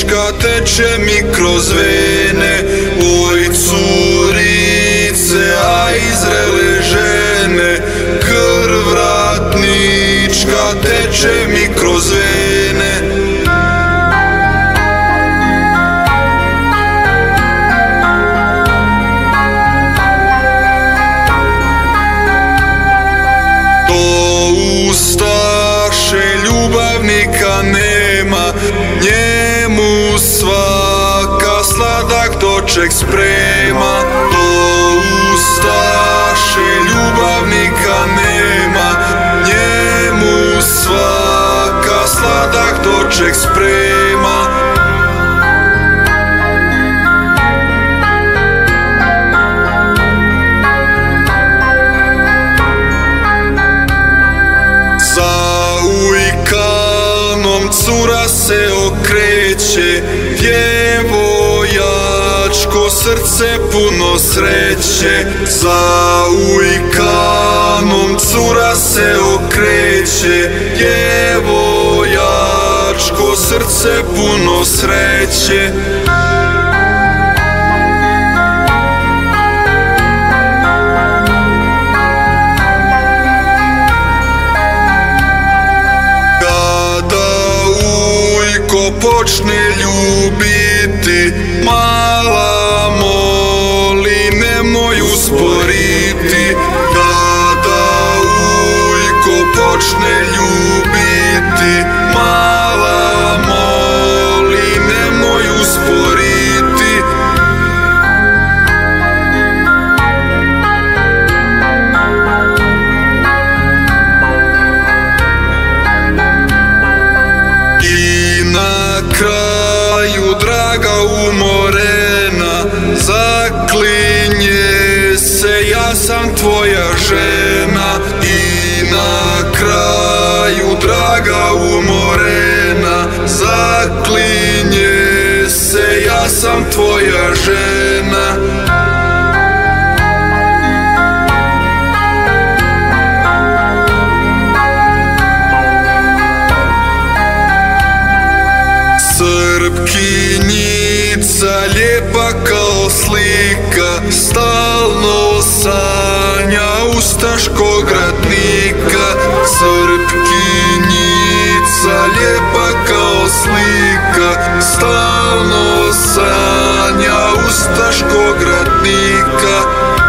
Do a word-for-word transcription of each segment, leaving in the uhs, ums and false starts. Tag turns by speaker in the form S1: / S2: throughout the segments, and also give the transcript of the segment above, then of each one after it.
S1: Vratnička teče mi kroz vene, oj curice, a i zrele žene. Krv vratnička teče mi kroz vene. Ljubavnika nema, njemu svaka sladak doček sprema. Do ustaše ljubavnika nema, njemu svaka sladak doček sprema. Cura se okreće, djevojačko srce puno sreće. Za ujkanom cura se okreće, djevojačko srce puno sreće. Počne ljubiti, mala moli nemoj usporiti. Kada ujko počne ljubiti, mala moli nemoj usporiti. Kraju draga umorena, zaklinje se ja sam tvoja žena. I na kraju draga umorena, zaklinje se ja sam tvoja žena. Srpkinjica lijepa kao slika, stalno sanja ustaškog ratnika. Srpkinjica lijepa kao slika, stalno sanja ustaškog ratnika.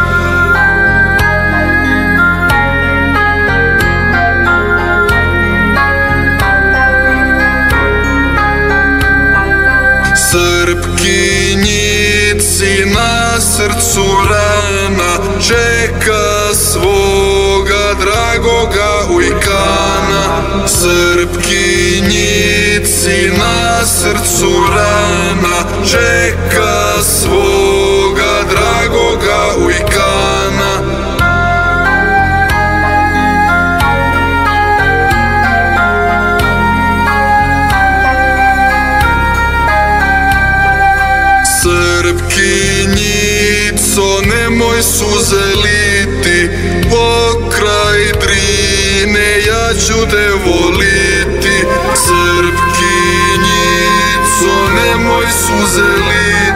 S1: Srpkinjici na srcu rana, čeka svoga dragoga ujkana. Srpkinjici na srcu rana, čeka svoga dragoga ujkana. Srpkinjico, nemoj suze liti, pokraj Drine ja ću te voliti. Srpkinjico, nemoj suze liti.